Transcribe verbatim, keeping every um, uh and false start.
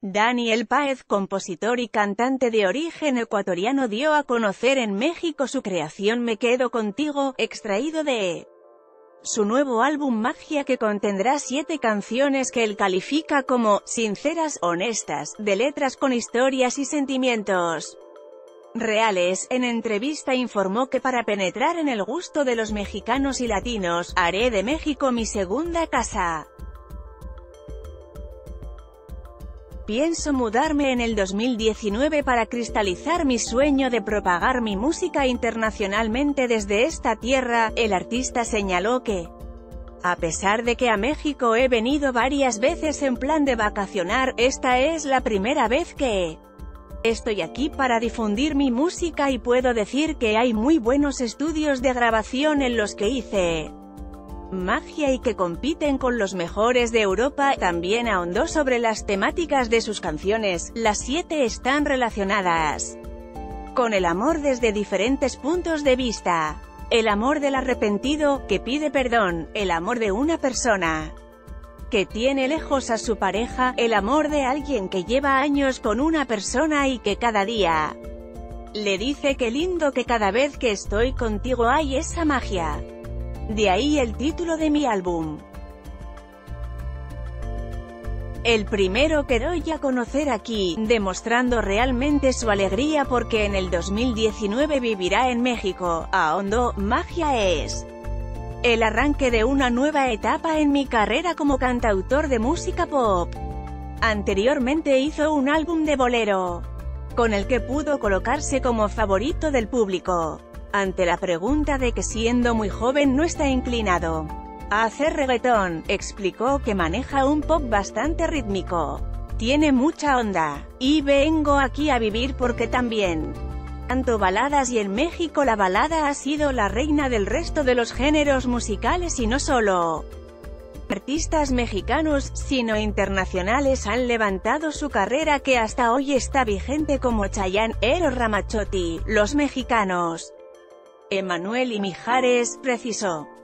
Daniel Páez, compositor y cantante de origen ecuatoriano, dio a conocer en México su creación Me Quedo Contigo, extraído de su nuevo álbum Magia, que contendrá siete canciones que él califica como sinceras, honestas, de letras con historias y sentimientos reales. En entrevista informó que para penetrar en el gusto de los mexicanos y latinos, haré de México mi segunda casa. Pienso mudarme en el dos mil diecinueve para cristalizar mi sueño de propagar mi música internacionalmente desde esta tierra. El artista señaló que, a pesar de que a México he venido varias veces en plan de vacacionar, esta es la primera vez que estoy aquí para difundir mi música y puedo decir que hay muy buenos estudios de grabación en los que hice magia y que compiten con los mejores de Europa. También ahondó sobre las temáticas de sus canciones. Las siete están relacionadas con el amor desde diferentes puntos de vista. El amor del arrepentido, que pide perdón, el amor de una persona que tiene lejos a su pareja, el amor de alguien que lleva años con una persona y que cada día le dice qué lindo, que cada vez que estoy contigo hay esa magia. De ahí el título de mi álbum. El primero que doy a conocer aquí, demostrando realmente su alegría porque en el dos mil diecinueve vivirá en México. Ahondó, Magia es el arranque de una nueva etapa en mi carrera como cantautor de música pop. Anteriormente hizo un álbum de bolero, con el que pudo colocarse como favorito del público. Ante la pregunta de que siendo muy joven no está inclinado a hacer reggaetón, explicó que maneja un pop bastante rítmico, tiene mucha onda, y vengo aquí a vivir porque también canto baladas y en México la balada ha sido la reina del resto de los géneros musicales y no solo artistas mexicanos, sino internacionales han levantado su carrera que hasta hoy está vigente como Chayanne, Eros Ramazzotti, Los Mexicanos, Emmanuel y Mijares, precisó.